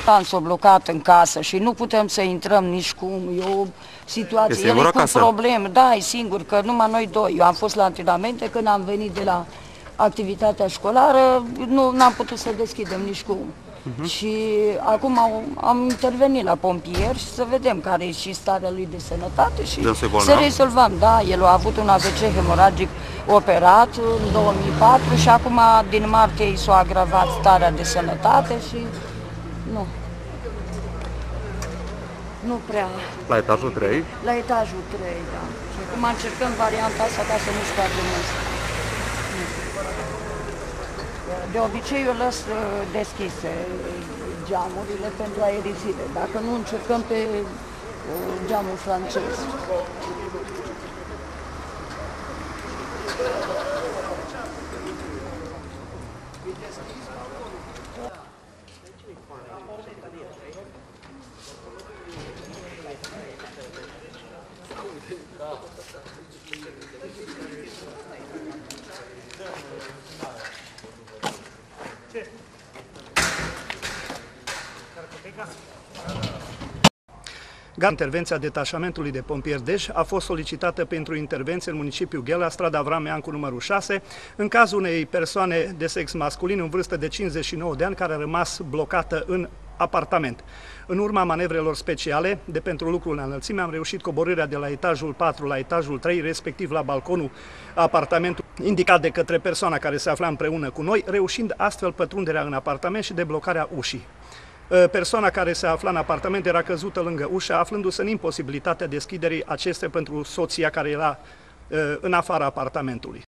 S-a blocat în casă și nu putem să intrăm nici cum. E o situație, el e cu probleme. Da, e singur, că numai noi doi. Eu am fost la antrenamente, când am venit de la activitatea școlară, n-am putut să deschidem nici cum. Și acum am intervenit la pompieri și să vedem care e și starea lui de sănătate și să rezolvăm. Da, el a avut un AVC hemoragic operat în 2004 și acum din martie i s-a agravat starea de sănătate și nu prea. La etajul 3? La etajul 3, da. Și acum încercăm varianta asta ca să nu scoatem asta. De obicei eu las deschise geamurile pentru aerizile. Dacă nu, încercăm pe geamul francez. Intervenția detașamentului de pompieri Deș a fost solicitată pentru intervenție în municipiul Ghelea, strada Avram Meancu numărul 6, în cazul unei persoane de sex masculin în vârstă de 59 de ani care a rămas blocată în apartament. În urma manevrelor speciale de pentru lucru în înălțime am reușit coborârea de la etajul 4 la etajul 3, respectiv la balconul apartamentului indicat de către persoana care se afla împreună cu noi, reușind astfel pătrunderea în apartament și deblocarea ușii. Persoana care se afla în apartament era căzută lângă ușă, aflându-se în imposibilitatea deschiderii acestei pentru soția care era în afara apartamentului.